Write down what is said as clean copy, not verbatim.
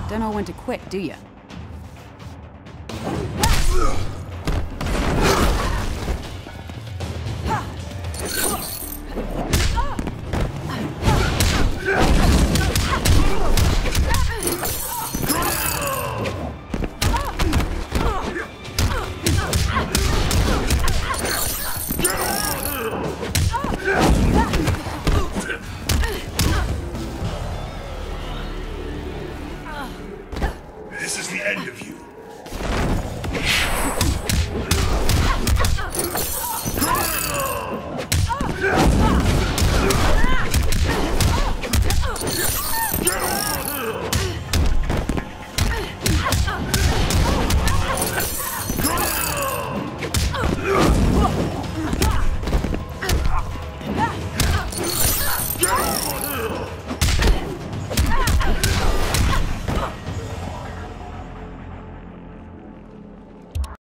Don't know when to quit, do you? This is the end of you.